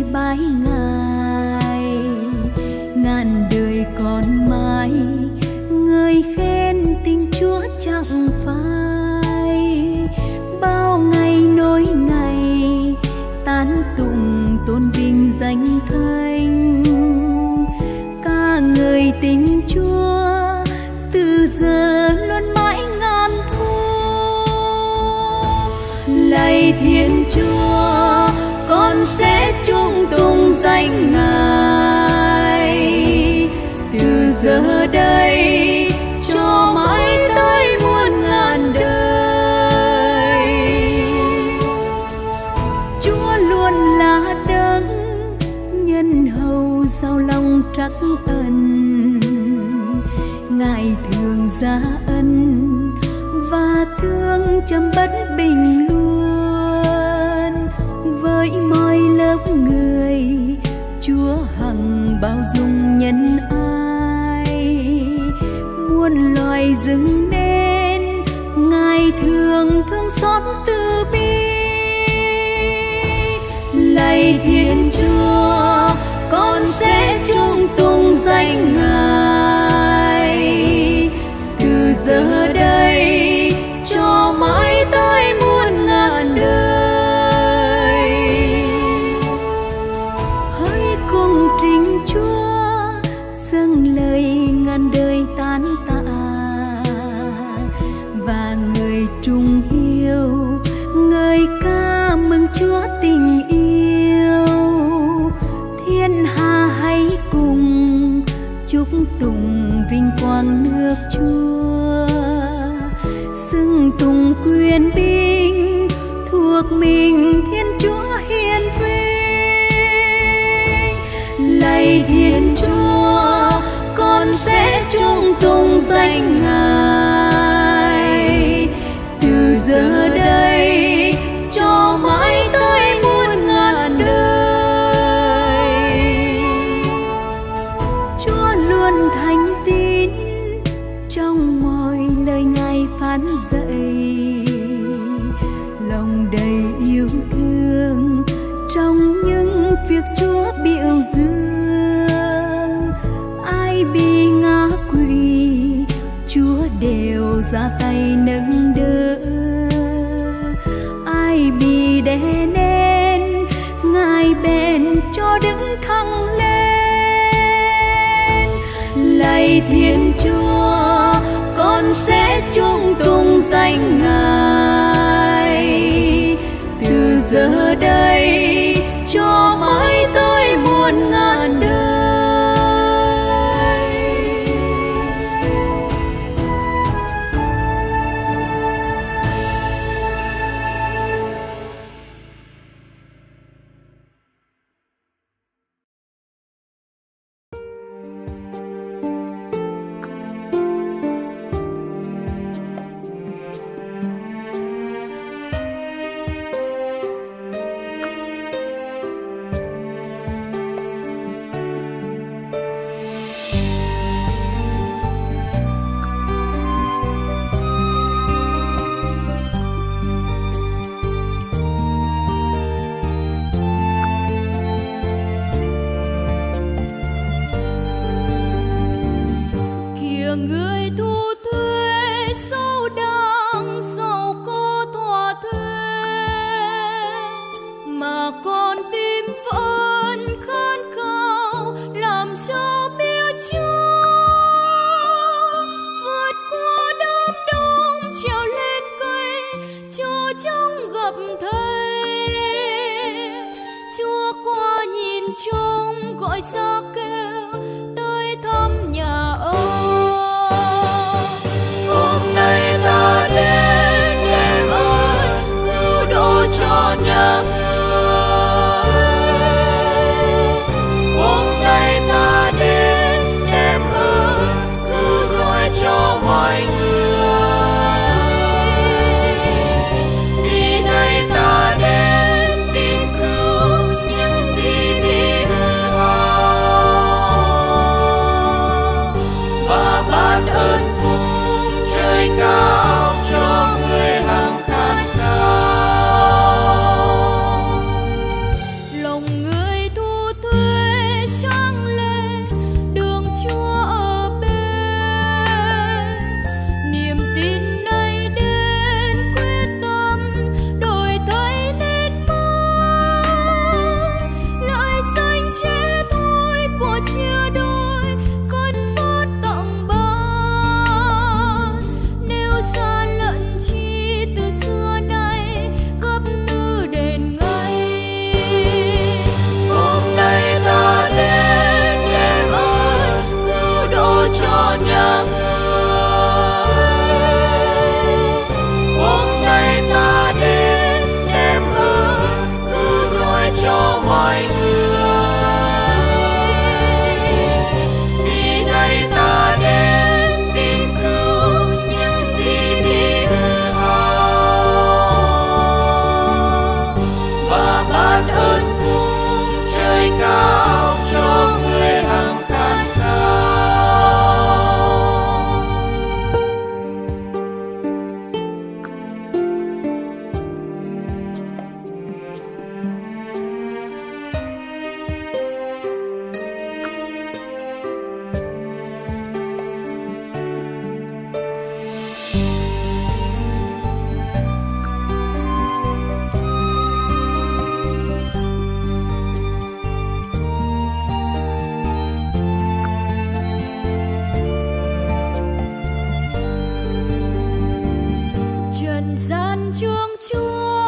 bái ngài, ngàn đời còn mãi người khen tình Chúa chẳng phai. Bao ngày nối ngày tán tụng tôn vinh danh Thánh, ca ngợi tình Chúa từ giờ luôn mãi ngàn thu. Lạy Thiên Chúa, con sẽ chung tùng danh Ngài từ giờ đây cho mãi tới muôn ngàn đời. Chúa luôn là đấng nhân hậu sao lòng trắc ẩn, Ngài thường gia ân và thương chấm bất bình luôn. Với mọi lớp người Chúa hằng bao dung nhân ái, muôn loài dựng nên Ngài thường thương xót từ bi. Lạy Thiên Chúa, con sẽ chung tùng danh Ngài từ giờ đây cho mãi tới muôn ngàn đời. Hỡi cùng trình Chúa dâng lời ngàn đời tán tạ, và người trung hiếu ngợi ca mừng Chúa tình yêu. Thiên hạ hãy cùng chúc tùng vinh quang nước Chúa, xưng tùng quyền binh thuộc mình Thiên Chúa hiền vinh. Lạy Thiên Chúa, con sẽ chung tùng danh Ngài từ giờ đây cho mãi tới muôn ngàn đời. Chúa luôn thành tín trong mọi lời Ngài phán dạy, lòng đầy yêu thương trong những việc Chúa biểu dương. Ai bị ngã quỵ Chúa đều ra tay nâng đỡ, ai bị đè nén Ngài bền cho đứng thẳng lên. Lạy Thiên Chúa, con sẽ chung tùng danh Ngài từ giờ đây cho mãi tới muôn ngàn đời. Người thu thuế sâu đang giàu có thỏa thuê, mà con tim vẫn khát khao làm cho biết Chúa. Vượt qua đám đông trèo lên cây cho trong gặp Thầy. Chúa qua nhìn trông gọi ra kêu tới thăm nhà ông. Ta đến em ơi cứu độ cho nhà người. Hôm nay ta đến em ơi cứu rỗi cho mọi người. Vì nay ta đến tìm cứu những gì bị hư hao và ban ơn trời cao cho người hằng khát khao. chuông Chúa